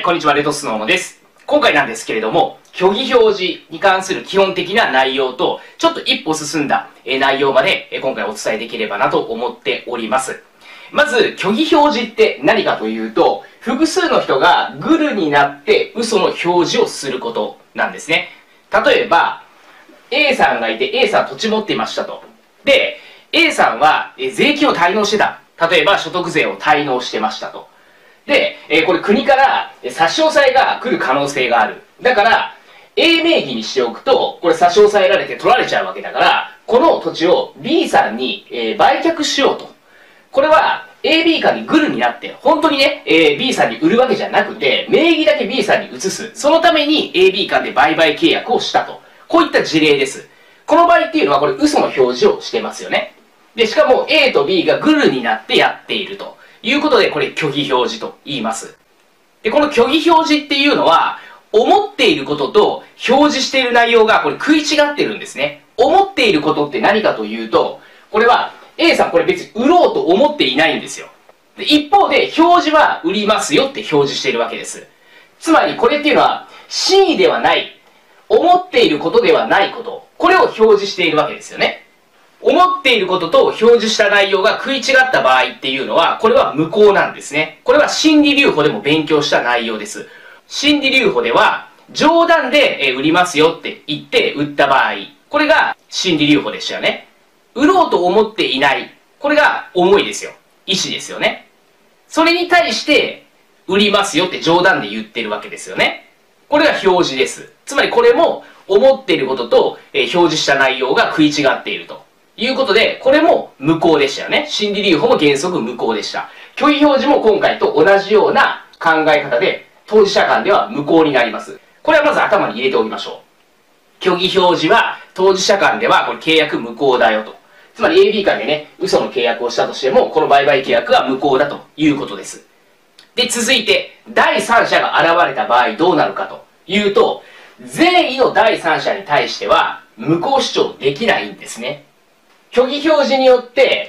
い、こんにちは、レトスノーノです。今回なんですけれども、虚偽表示に関する基本的な内容と、ちょっと一歩進んだ内容まで今回お伝えできればなと思っております。まず、虚偽表示って何かというと、複数の人がグルになって嘘の表示をすることなんですね。例えば、A さんがいて A さん土地持っていましたと。で、A さんは税金を滞納してた。例えば所得税を滞納してましたと。で、これ国から差し押さえが来る可能性がある。だから、A 名義にしておくと、これ差し押さえられて取られちゃうわけだから、この土地を B さんに売却しようと。これは AB 間にグルになって、本当にね、B さんに売るわけじゃなくて、名義だけ B さんに移す。そのために AB 間で売買契約をしたと。こういった事例です。この場合っていうのはこれ嘘の表示をしてますよね。で、しかも A と B がグルになってやっているということで、これ虚偽表示と言います。で、この虚偽表示っていうのは、思っていることと表示している内容がこれ食い違ってるんですね。思っていることって何かというと、これは A さんこれ別に売ろうと思っていないんですよ。で、一方で表示は売りますよって表示しているわけです。つまりこれっていうのは真意ではない、思っていることではないこと、これを表示しているわけですよね。思っていることと表示した内容が食い違った場合っていうのは、これは無効なんですね。これは心理留保でも勉強した内容です。心理留保では、冗談で売りますよって言って売った場合、これが心理留保でしたよね。売ろうと思っていない。これが思いですよ。意思ですよね。それに対して、売りますよって冗談で言ってるわけですよね。これが表示です。つまりこれも、思っていることと表示した内容が食い違っていると。いうことで、これも無効でしたよね。心理留保も原則無効でした。虚偽表示も今回と同じような考え方で、当事者間では無効になります。これはまず頭に入れておきましょう。虚偽表示は当事者間ではこれ契約無効だよと。つまり AB 間でね、嘘の契約をしたとしても、この売買契約は無効だということです。で、続いて、第三者が現れた場合どうなるかというと、善意の第三者に対しては無効主張できないんですね。虚偽表示によって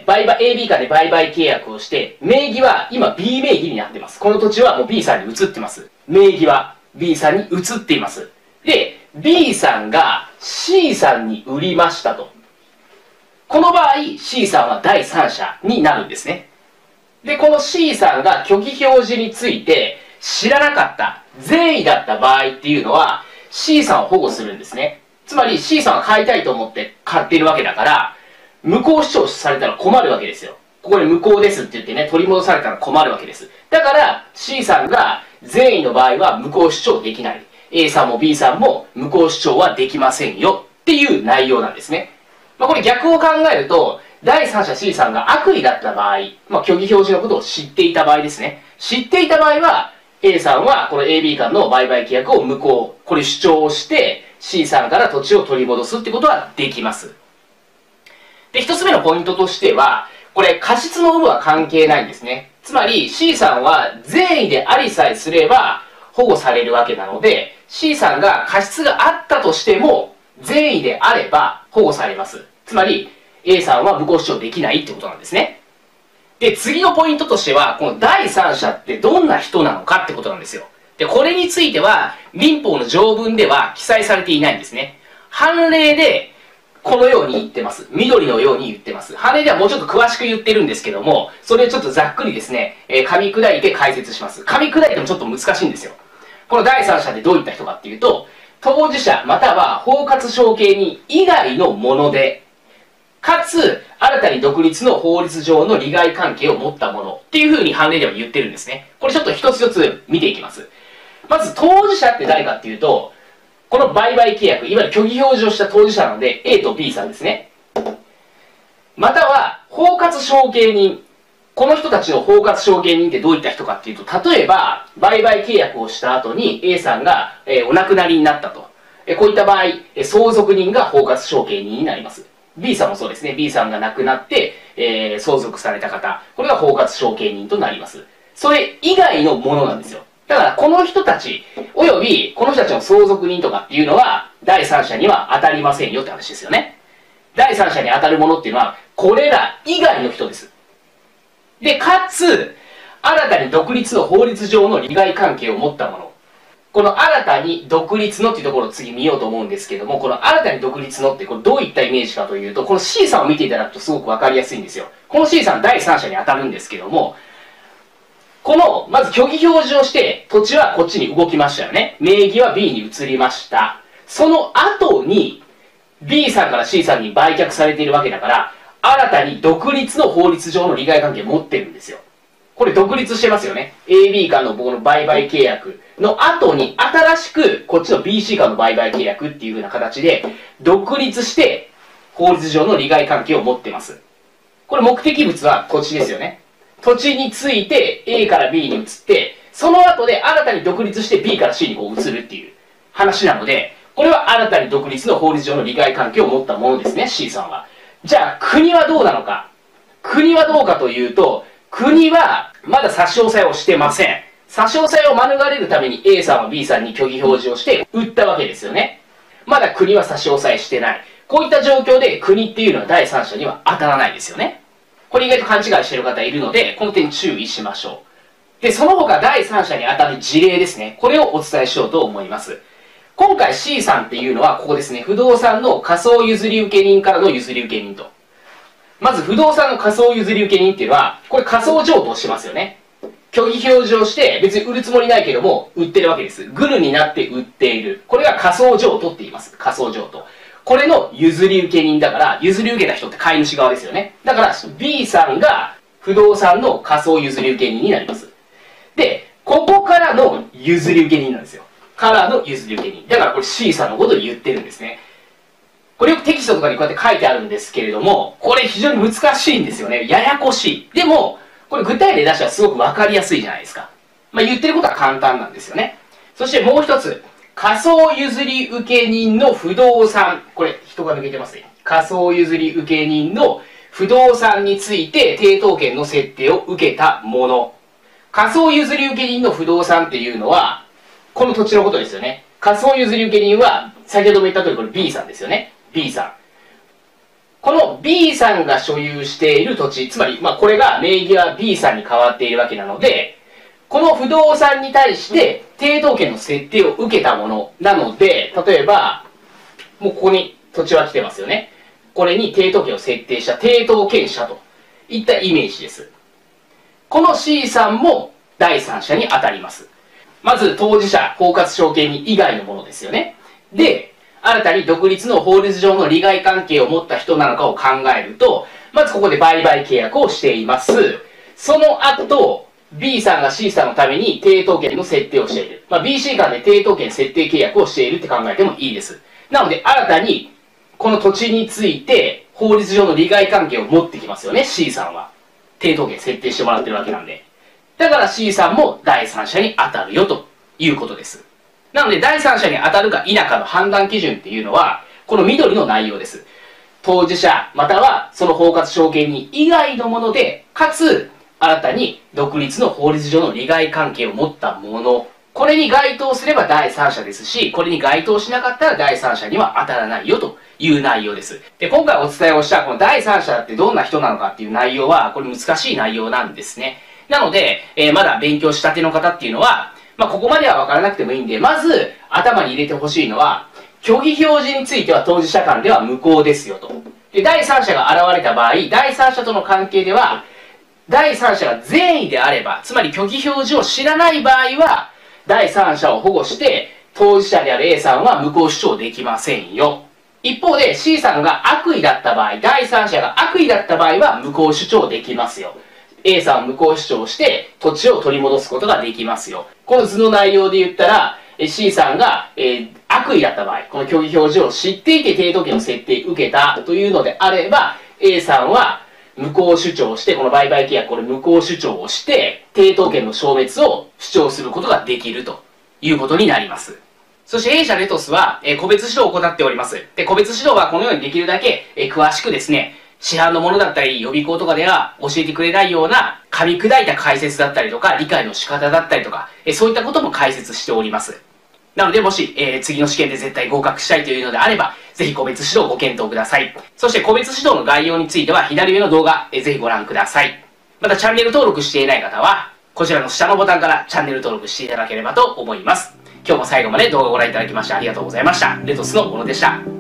、AB 間で売買契約をして、名義は今 B 名義になってます。この土地はもう B さんに移ってます。名義は B さんに移っています。で、B さんが C さんに売りましたと。この場合、C さんは第三者になるんですね。で、この C さんが虚偽表示について知らなかった、善意だった場合っていうのは、C さんを保護するんですね。つまり C さんは買いたいと思って買っているわけだから、無効主張されたら困るわけですよ。ここで無効ですって言ってね、取り戻されたら困るわけです。だから C さんが善意の場合は無効主張できない。A さんも B さんも無効主張はできませんよっていう内容なんですね。これ逆を考えると、第三者 C さんが悪意だった場合、虚偽表示のことを知っていた場合ですね。知っていた場合は、A さんはこの AB 間の売買契約を無効、これ主張をして、C さんから土地を取り戻すってことはできます。で、一つ目のポイントとしては、これ、過失の有無は関係ないんですね。つまり、C さんは善意でありさえすれば保護されるわけなので、C さんが過失があったとしても、善意であれば保護されます。つまり、A さんは無効主張できないってことなんですね。で、次のポイントとしては、この第三者ってどんな人なのかってことなんですよ。で、これについては、民法の条文では記載されていないんですね。判例で、このように言ってます。緑のように言ってます。判例ではもうちょっと詳しく言ってるんですけども、それをちょっとざっくりですね、噛み砕いて解説します。噛み砕いてもちょっと難しいんですよ。この第三者ってどういった人かっていうと、当事者または包括承継人以外のもので、かつ、新たに独立の法律上の利害関係を持ったものっていうふうに判例では言ってるんですね。これちょっと一つ一つ見ていきます。まず当事者って誰かっていうと、この売買契約、いわゆる虚偽表示をした当事者なので A と B さんですね。または包括承継人。この人たちの包括承継人ってどういった人かっていうと、例えば売買契約をした後に A さんがお亡くなりになったと。こういった場合、相続人が包括承継人になります。B さんもそうですね。B さんが亡くなって、相続された方。これが包括承継人となります。それ以外のものなんですよ。だからこの人たち、およびこの人たちの相続人とかっていうのは、第三者には当たりませんよって話ですよね。第三者に当たるものっていうのは、これら以外の人です。で、かつ、 新たに独立の法律上の利害関係を持ったもの。この新たに独立のっていうところを次見ようと思うんですけども、この新たに独立のってこれどういったイメージかというと、この C さんを見ていただくとすごくわかりやすいんですよ。この C さん第三者に当たるんですけども、この、まず虚偽表示をして、土地はこっちに動きましたよね。名義は B に移りました。その後に、B さんから C さんに売却されているわけだから、新たに独立の法律上の利害関係を持ってるんですよ。これ独立してますよね。AB 間の僕の売買契約の後に、新しくこっちの BC 間の売買契約っていう風な形で、独立して法律上の利害関係を持ってます。これ目的物は土地ですよね。土地について A から B に移って、その後で新たに独立して B から C にこう移るっていう話なので、これは新たに独立の法律上の利害関係を持ったものですね、C さんは。じゃあ、国はどうなのか。国はどうかというと、国はまだ差し押さえをしてません。差し押さえを免れるために A さんは B さんに虚偽表示をして売ったわけですよね。まだ国は差し押さえしてない。こういった状況で国っていうのは第三者には当たらないですよね。これ意外と勘違いしている方いるので、この点注意しましょう。で、その他第三者に当たる事例ですね。これをお伝えしようと思います。今回 C さんっていうのはここですね。不動産の仮想譲り受け人からの譲り受け人と。まず不動産の仮想譲り受け人っていうのは、これ仮想譲渡をしてますよね。虚偽表示をして別に売るつもりないけども売ってるわけです。グルになって売っている。これが仮想譲渡って言います。仮想譲渡。これの譲り受け人だから、譲り受けた人って買い主側ですよね。だから B さんが不動産の仮想譲り受け人になります。で、ここからの譲り受け人なんですよ。からの譲り受け人。だからこれ C さんのことを言ってるんですね。これよくテキストとかにこうやって書いてあるんですけれども、これ非常に難しいんですよね。ややこしい。でも、これ具体例出したらすごくわかりやすいじゃないですか。まあ言ってることは簡単なんですよね。そしてもう一つ。仮想譲り受け人の不動産。これ、人が抜けてますね。仮想譲り受け人の不動産について抵当権の設定を受けたもの。仮想譲り受け人の不動産っていうのは、この土地のことですよね。仮想譲り受け人は、先ほども言った通りこれ B さんですよね。B さん。この B さんが所有している土地、つまり、まあこれが名義は B さんに変わっているわけなので、この不動産に対して抵当権の設定を受けたものなので、例えば、もうここに土地は来てますよね。これに抵当権を設定した抵当権者といったイメージです。この C さんも第三者に当たります。まず当事者、包括証券人以外のものですよね。で、新たに独立の法律上の利害関係を持った人なのかを考えると、まずここで売買契約をしています。その後、B さんが C さんのために抵当権の設定をしている。まあ、BC 間で抵当権設定契約をしているって考えてもいいです。なので、新たにこの土地について法律上の利害関係を持ってきますよね、C さんは。抵当権設定してもらってるわけなんで。だから C さんも第三者に当たるよということです。なので、第三者に当たるか否かの判断基準っていうのは、この緑の内容です。当事者、またはその包括証券人以外のもので、かつ、新たに独立の法律上の利害関係を持ったもの。これに該当すれば第三者ですし、これに該当しなかったら第三者には当たらないよという内容です。で、今回お伝えをしたこの第三者ってどんな人なのかっていう内容は、これ難しい内容なんですね。なので、まだ勉強したての方っていうのは、まあ、ここまでは分からなくてもいいんで、まず頭に入れてほしいのは、虚偽表示については当事者間では無効ですよと。で、第三者が現れた場合、第三者との関係では、第三者が善意であれば、つまり虚偽表示を知らない場合は、第三者を保護して、当事者である A さんは無効主張できませんよ。一方で C さんが悪意だった場合、第三者が悪意だった場合は無効主張できますよ。A さんは無効主張して土地を取り戻すことができますよ。この図の内容で言ったら、C さんが、悪意だった場合、この虚偽表示を知っていて抵当権の設定を受けたというのであれば、A さんは無効主張して、この売買契約、これ無効主張をして、抵当権の消滅を主張することができるということになります。そして A 社レトスは、個別指導を行っております。で、個別指導はこのようにできるだけ、詳しくですね、市販のものだったり、予備校とかでは教えてくれないような、噛み砕いた解説だったりとか、理解の仕方だったりとか、そういったことも解説しております。なので、もし、次の試験で絶対合格したいというのであれば、ぜひ個別指導をご検討ください。そして個別指導の概要については、左上の動画、ぜひご覧ください。また、チャンネル登録していない方は、 こちらの下のボタンからチャンネル登録していただければと思います。今日も最後まで動画をご覧いただきましてありがとうございました。レトスの小野でした。